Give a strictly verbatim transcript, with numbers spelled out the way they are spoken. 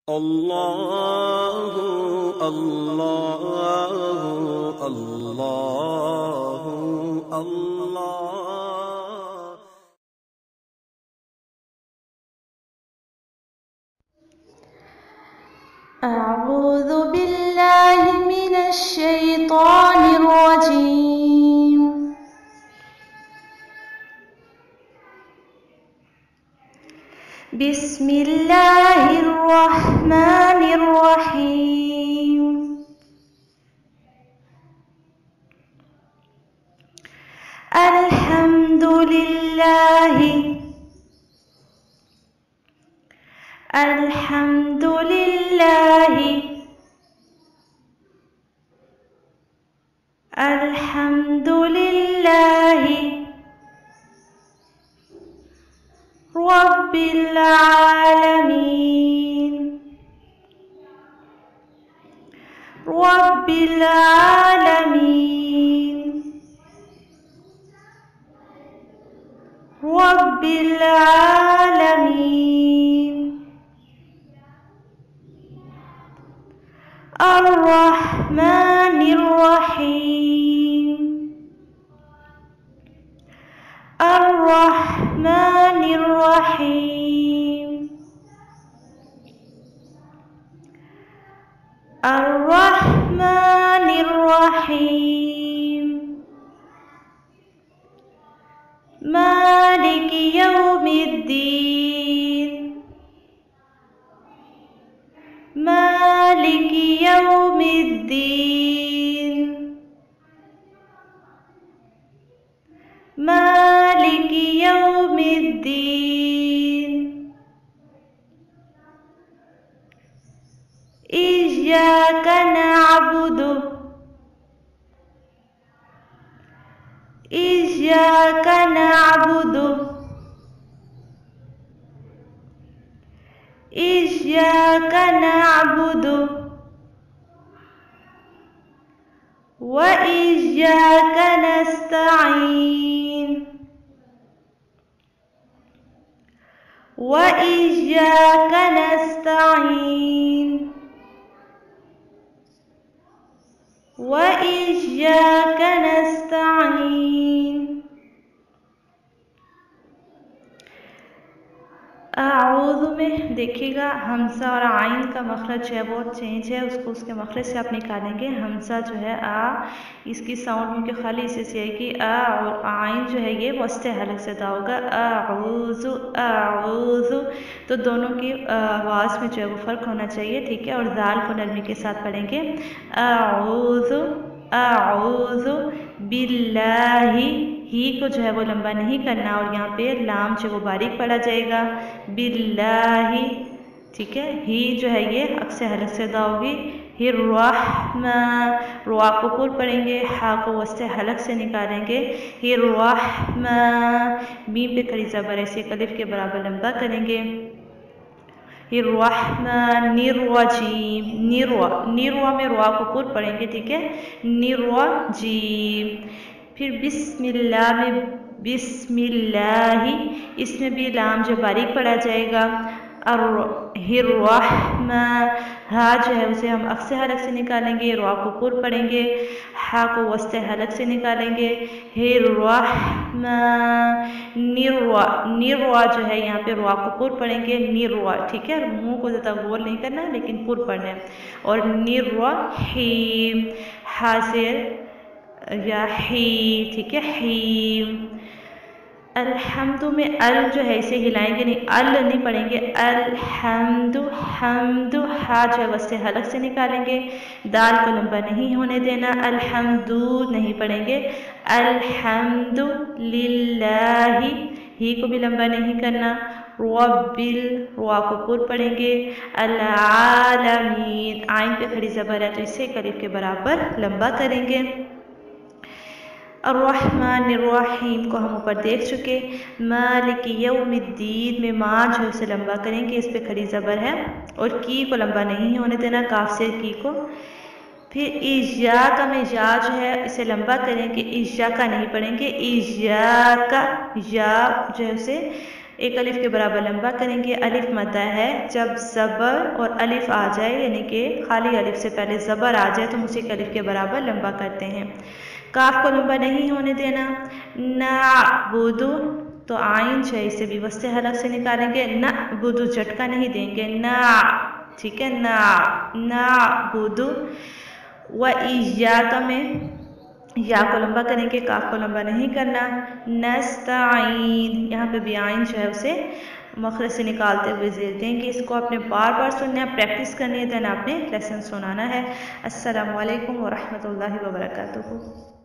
अल्लाहु अल्लाहु अल्लाहु अल्लाह। अऊज़ु बिल्लाहि मिनश शैतानिर रजीम। बिस्मिल्लाहिर रहमानिर रहीम। अल्हम्दुलिल्लाहि अल्हम्दुलिल्लाहि अल्हम्दुलिल्लाहि रब्बिल आलमीन रब्बिल आलमीन रब्बिल आलमीन। अर्रहमानिर रहीम अर्रहमानिर रहीम अर्रहमानिर रहीम। मालिकि यौमिद्दीन मालिकि यौमिद्दीन मालिकि यौमिद्दीन। इय्याका नअबुदु इय्याका नअबुदु इय्याका नअबुदु व इय्याका नस्तईन व इय्याका नस्तईन व इय्याका नस्तईन। आऊज़ में देखिएगा हमसा और आइन का मखरज है वो चेंज है, उसको उसके मखरज से आप निकालेंगे। हमसा जो है आ, इसकी साउंड में खाली इसे से आएगी आ, और आइन जो है ये वस्ते हलक से अदा होगा आऊज़ु आऊज़ु। तो दोनों की आवाज़ में जो है वो फ़र्क होना चाहिए, ठीक है। और दाल को नरमी के साथ पढ़ेंगे आऊज़ु आऊज़ु बिल्लाहि। ही को जो है वो लंबा नहीं करना और यहाँ पे लाम जो वो बारीक पढ़ा जाएगा बिल्लाहि, ठीक है। ही जो है ये अक्से हलक से अदा होगी। हिर रहमा, रुआ को पुर पढ़ेंगे, हा को वस्ते हलक से निकालेंगे। हिर रहमा, मीम पे खड़ी ज़बर ऐसे कलिफ के बराबर लंबा करेंगे। हिर रहमा निर्वजीम, निर्वा निर्वा में रुआ को पुर पढ़ेंगे, ठीक है। निर्वजीम। फिर बिस्मिल्लाह में बिस्मिल्लाही, इसमें भी लाम जो बारीक पढ़ा जाएगा। और हिर्रहमा, हा जो है उसे हम अक्से हलक से निकालेंगे, रुआ को पुर पढ़ेंगे, हा को वस्ते हलक से निकालेंगे। हिर्रहमा निर्वा, निर्वा जो है यहाँ पे रुआ को पुर पढ़ेंगे निर्वा, ठीक है। मुंह को ज़्यादा गोल नहीं करना लेकिन पुर पढ़ना है। और निर्रहीम, हा से या ही, ठीक है। हीम। अल्हम्दु में अल जो है इसे हिलाएंगे नहीं, अल नहीं पढ़ेंगे। अल्हम्दु हमदु, हा जो है वस्ते हलक से निकालेंगे, दाल को लंबा नहीं होने देना। अल्हम्दु नहीं पढ़ेंगे। अल्हम्दु लिल्लाहि, ही को भी लंबा नहीं करना। रब्बिल, रुआ को पुर पढ़ेंगे। अल आलमीन, आइन पे खड़ी ज़बर है तो इसे करीब के बराबर लंबा करेंगे। अर्रहमानिर्रहीम को हम ऊपर देख चुके। मालिकी यौमिद्दीन में माँ जो है उसे लंबा करेंगे, इस पे खड़ी ज़बर है और की को लंबा नहीं होने देना, काफ से की को। फिर इज्या का में या जो है इसे लंबा करेंगे, इज्या का नहीं पढ़ेंगे। इज्या का या जो है उसे एक अलिफ के बराबर लंबा करेंगे। अलिफ मद्दा है, जब ज़बर और अलिफ आ जाए यानी कि खाली अलिफ से पहले ज़बर आ जाए तो हम उसी अलिफ के बराबर लंबा करते हैं। काफ को लंबा नहीं होने देना। नाबुदु, तो आइन जो है इसे भी वस्ते हलक से निकालेंगे। नाबुदु झटका नहीं देंगे, ना, ठीक है, ना नाबुदु। व इय्याका में या को लंबा करेंगे, काफ को लंबा नहीं करना। नस्ताइन, यहाँ पे भी आइन जो है उसे मखरज से निकालते हुए जेर देंगे। इसको आपने बार बार सुनना है, प्रैक्टिस करनी है, देन आपने लेसन सुनाना है। अस्सलामु अलैकुम व रहमतुल्लाहि व बरकातुहू।